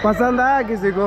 पसंद आया किसी को?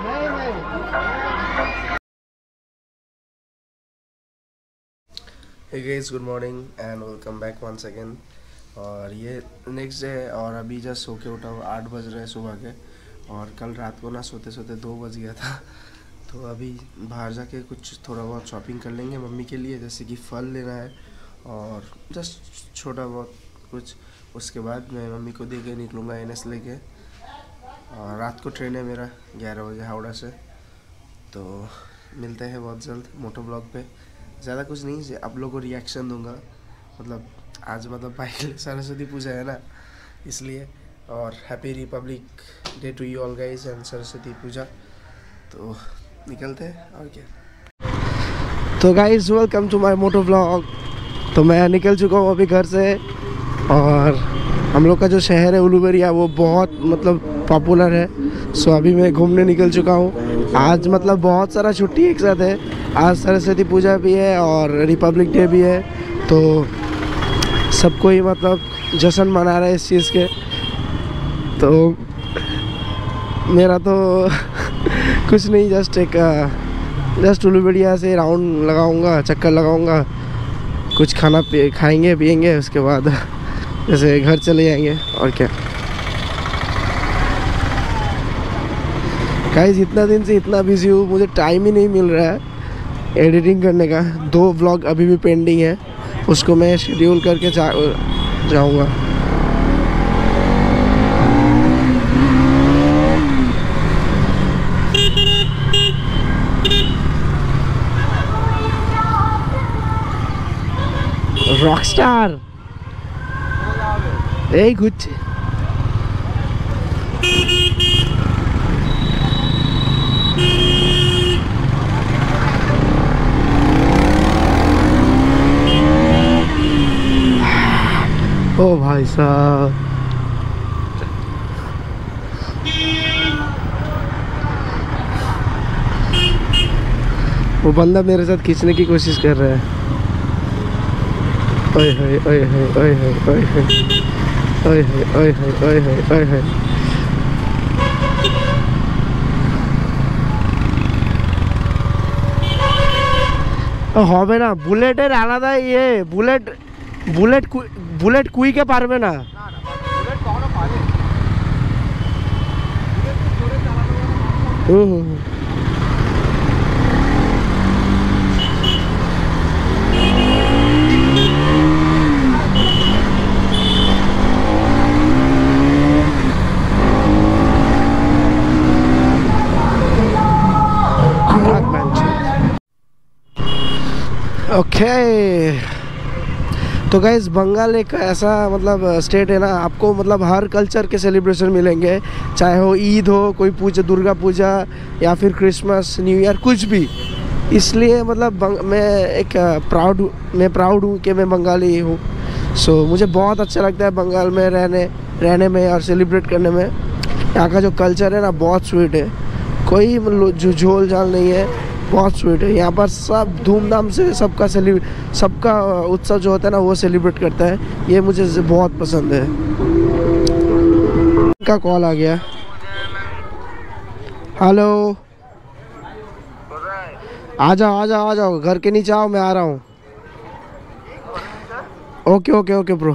Hey guys, good morning and welcome back once again. और ये नेक्स्ट डे है और अभी जस्ट सो के उठा हूँ। 8 बज रहे हैं सुबह के और कल रात को ना सोते सोते 2 बज गया था। तो अभी बाहर जाके कुछ थोड़ा बहुत शॉपिंग कर लेंगे मम्मी के लिए, जैसे कि फल लेना है और जस्ट छोटा बहुत कुछ। उसके बाद मैं मम्मी को दे के निकलूँगा NS लेके। और रात को ट्रेन है मेरा 11 बजे हावड़ा से। तो मिलते हैं बहुत जल्द मोटो ब्लॉग पे। ज़्यादा कुछ नहीं, आप लोगों को रिएक्शन दूंगा। मतलब आज भाई सरस्वती पूजा है ना, इसलिए। और happy republic day to you all guys and Saraswati Puja. तो निकलते हैं और क्या। तो guys welcome to my moto blog. तो मैं निकल चुका हूँ अभी घर से और हम लोग का जो शहर है उलूबेरिया वो बहुत पॉपुलर है। सो अभी मैं घूमने निकल चुका हूँ। आज बहुत सारा छुट्टी एक साथ है। आज सरस्वती पूजा भी है और रिपब्लिक डे भी है। तो सबको ही जश्न मना रहे हैं इस चीज़ के। तो मेरा तो कुछ नहीं, जस्ट उलूबेरिया से राउंड लगाऊंगा, चक्कर लगाऊंगा, कुछ खाएंगे पिएंगे, उसके बाद जैसे घर चले जाएंगे और क्या। गाइस इतना दिन से इतना बिजी हूँ, मुझे टाइम ही नहीं मिल रहा है एडिटिंग करने का। 2 व्लॉग अभी भी पेंडिंग है, उसको मैं शेड्यूल करके जाऊँगा। रॉकस्टार এই ঘুরছে। ओ भाई साहब, वो बंदा मेरे साथ खींचने की कोशिश कर रहा है। ओए होए ओए होए ओए होए ओए होए ओए होए ओए होए ओए होए ओए होए। হবে না, বুলেটের আলাদা ইয়ে, বুলেট কুইকে পারবে না। ओके तो गाइस बंगाल एक ऐसा स्टेट है ना, आपको हर कल्चर के सेलिब्रेशन मिलेंगे, चाहे हो ईद हो, कोई पूजा, दुर्गा पूजा या फिर क्रिसमस, न्यू ईयर, कुछ भी। इसलिए मैं प्राउड हूँ कि मैं बंगाली हूँ। सो मुझे बहुत अच्छा लगता है बंगाल में रहने में और सेलिब्रेट करने में। यहाँ का जो कल्चर है ना बहुत स्वीट है, कोई झोल झाल नहीं है, बहुत स्वीट है। यहाँ पर सब धूमधाम से सबका उत्सव जो होता है ना वो सेलिब्रेट करता है। ये मुझे बहुत पसंद है। का कॉल आ गया। हेलो, आ जाओ घर के नीचे आओ, मैं आ रहा हूँ। Okay okay okay bro.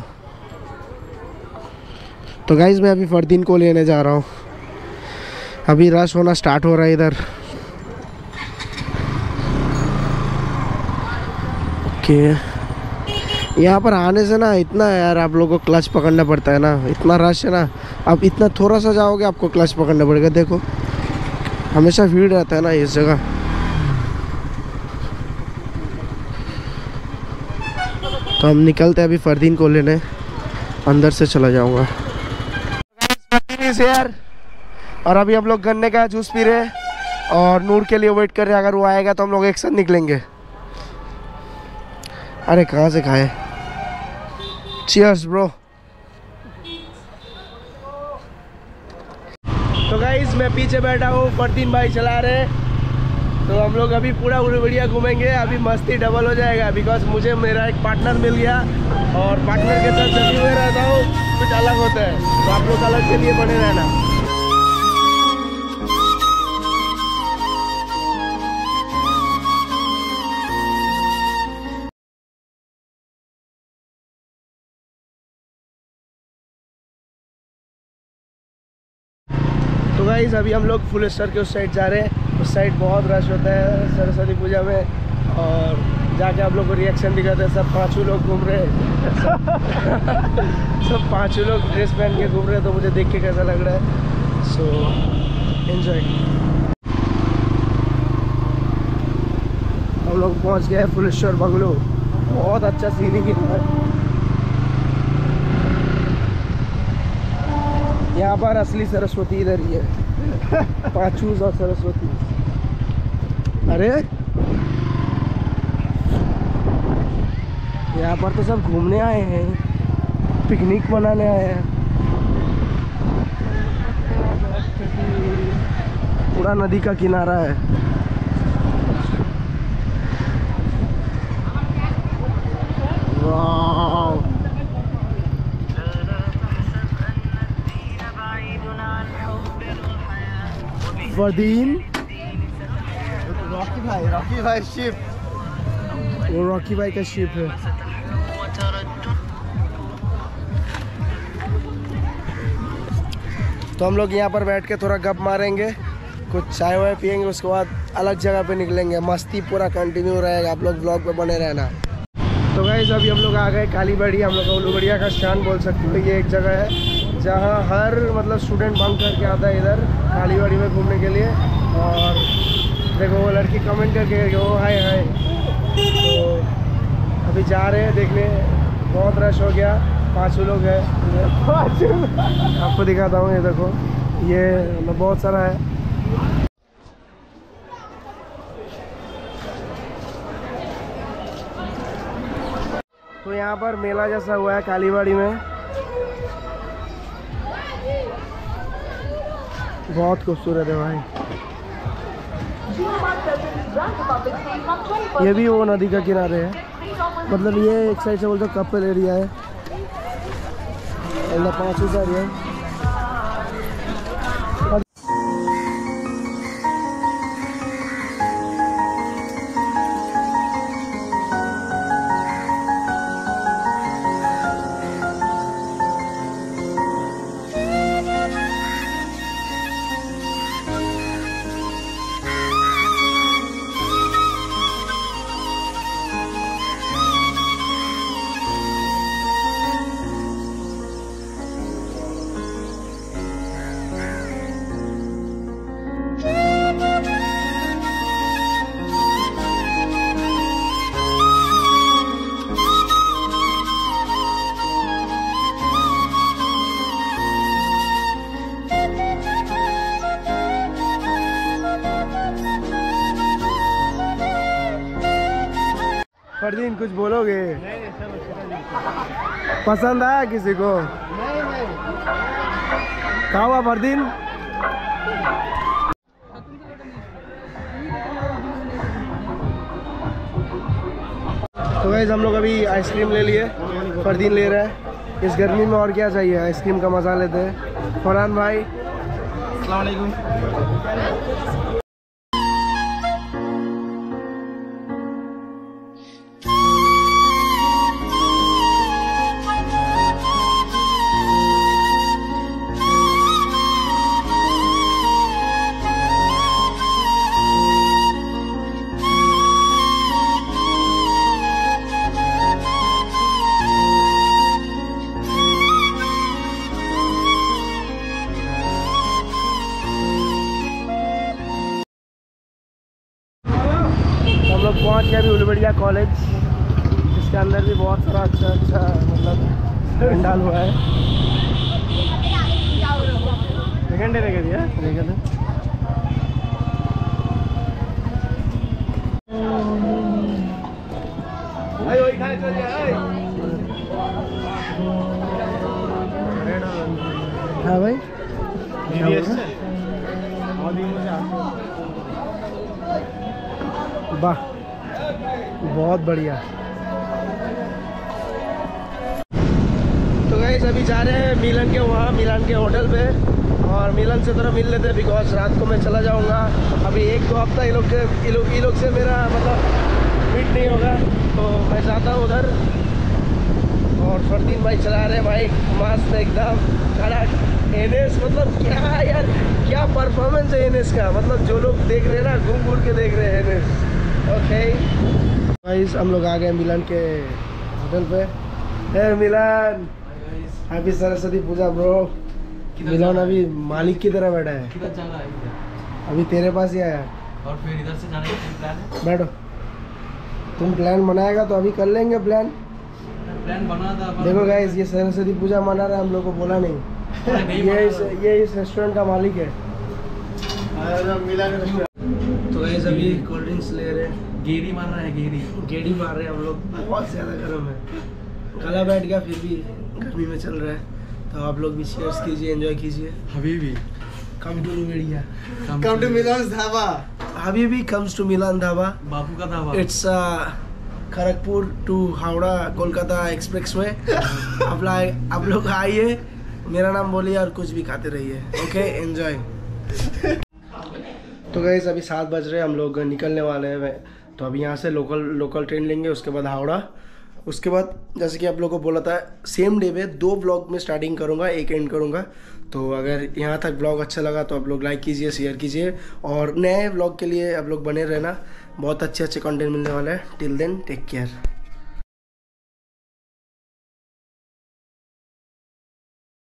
तो गाइज मैं अभी फरदीन को लेने जा रहा हूँ। अभी रश होना स्टार्ट हो रहा है इधर। यहाँ पर आने से ना इतना यार आप लोगों को क्लच पकड़ना पड़ता है ना, इतना रश है ना। आप इतना थोड़ा सा जाओगे आपको क्लच पकड़ना पड़ेगा। देखो हमेशा भीड़ रहता है ना इस जगह। तो हम निकलते हैं अभी फरदीन को लेने, अंदर से चला जाऊंगा। यार और अभी हम लोग गन्ने का जूस पी रहे हैं और नूर के लिए वेट कर रहे हैं। अगर वो आएगा तो हम लोग एक साथ निकलेंगे। अरे कहाँ से खाए। Cheers bro. तो गाइस मैं पीछे बैठा हूँ, फरदीन भाई चला रहे हैं। तो हम लोग अभी पूरा उलूबेरिया घूमेंगे। अभी मस्ती डबल हो जाएगा बिकॉज मुझे मेरा एक पार्टनर मिल गया और पार्टनर के साथ जब भी मैं रहता हूँ कुछ अलग होता है। तो आप लोग अलग के लिए बने रहना। गाइस अभी हम लोग फुल स्टॉर के उस साइड जा रहे हैं। उस साइड बहुत रश होता है सरस्वती पूजा में, और जाके आप लोग को रिएक्शन दिखाते हैं। सब पाँचों लोग घूम रहे हैं सब पाँचों लोग ड्रेस पहन के घूम रहे हैं, तो मुझे देख के कैसा लग रहा है। So enjoy. हम लोग पहुंच गए फुल स्टॉर बंगलो। बहुत अच्छा सीनिक है यहाँ पर। असली सरस्वती इधर ही है, पाँचूस और सरस्वती। अरे यहाँ पर तो सब घूमने आए हैं, पिकनिक मनाने आए हैं। पूरा नदी का किनारा है। वाह, फरदीन रॉकी भाई शिप, वो रॉकी भाई का शिप है। तो हम लोग यहाँ पर बैठ के थोड़ा गप मारेंगे, कुछ चाय वाय पियेंगे, उसके बाद अलग जगह पे निकलेंगे। मस्ती पूरा कंटिन्यू रहेगा, आप लोग ब्लॉग पे बने रहना। तो गाइस अभी हम लोग आ गए कालीबाड़ी। हम लोग उलूबड़िया का स्टैंड बोल सकते हो। ये एक जगह है जहाँ हर मतलब स्टूडेंट बंक करके आता है इधर कालीबाड़ी में घूमने के लिए। और देखो वो लड़की कमेंट करके वो हाय हाय। तो अभी जा रहे हैं देखने, बहुत रश हो गया, 5 लोग हैं। आपको दिखाता हूँ, ये देखो, ये मतलब बहुत सारा है। तो यहाँ पर मेला जैसा हुआ है कालीबाड़ी में, बहुत खूबसूरत है भाई। ये भी वो नदी का किनारे है, मतलब ये एक साइड से बोलते कपल एरिया है, 5 एरिया है। फरदीन कुछ बोलोगे? पसंद आया किसी को? कहाँ हुआ फरदीन? तो गाइस हम लोग अभी आइसक्रीम ले लिए, फरदीन ले रहा है। इस गर्मी में और क्या चाहिए, आइसक्रीम का मजा लेते हैं। फरहान भाई अस्सलाम वालेकुम। हम लोग पहुँच गए अभी उलूबड़िया कॉलेज, जिसके अंदर भी बहुत सारा अच्छा मतलब पंडाल हुआ है। घंटे रह दिया हाँ भाई, वाह बहुत बढ़िया। तो गाइस अभी जा रहे हैं मिलन के वहाँ, मिलन के होटल पे, और मिलन से थोड़ा मिल लेते हैं, बिकॉज रात को मैं चला जाऊँगा। अभी 1-2 हफ्ता ये लोग से मेरा मतलब मीट नहीं होगा, तो मैं जाता हूँ उधर। और फरदीन भाई चला रहे भाई मस्त एकदम कड़क एनएस, मतलब क्या यार, क्या मिलान से एनएस का मतलब जो लोग देख रहे हैं ना, घूम घूम के देख रहे हैं एनएस। ओके गाइस, हम लोग आ गए मिलान के होटल पे। Hey Milan, happy Saraswati Puja bro. Milan अभी मालिक की तरह बैठा है। किधर जाना है? अभी तेरे पास ही आया। और फिर इधर से जाने का प्लान है? बैठो, तुम प्लान बनाएगा तो अभी कर लेंगे प्लान बना था। देखो गाइस, ये सरस्वती पूजा मना रहा है, हम लोग को बोला नहीं। ये इस रेस्टोरेंट का मालिक है। तो गाइस अभी कोल्ड ड्रिंक्स ले रहे हैं। गेरी मार रहा है, गेड़ी मार रहे हैं हम लोग, बहुत ज़्यादा गर्म है। गला बैठ गया, फिर भी गर्मी में चल रहा है। तो आप लोग भी शेयर्स कीजिए, एंजॉय कीजिए। हबीबी come to media, come to Milan dhaba. हबीबी कम्स टू मिलान धाबा। बापू का dhaba. It's Kharagpur to Howrah Kolkata expressway. आप लोग आइए, मेरा नाम बोलिए और कुछ भी खाते रहिए। Okay, enjoy. तो गाइस अभी 7 बज रहे हैं, हम लोग निकलने वाले हैं। तो अभी यहाँ से लोकल ट्रेन लेंगे, उसके बाद हावड़ा। उसके बाद जैसे कि आप लोगों को बोला था, सेम डे में 2 व्लॉग में स्टार्टिंग करूँगा, एक एंड करूँगा। तो अगर यहाँ तक व्लॉग अच्छा लगा तो आप लोग लाइक कीजिए, शेयर कीजिए, और नए व्लॉग के लिए आप लोग बने रहना। बहुत अच्छे कंटेंट मिलने वाला है। Till then take care.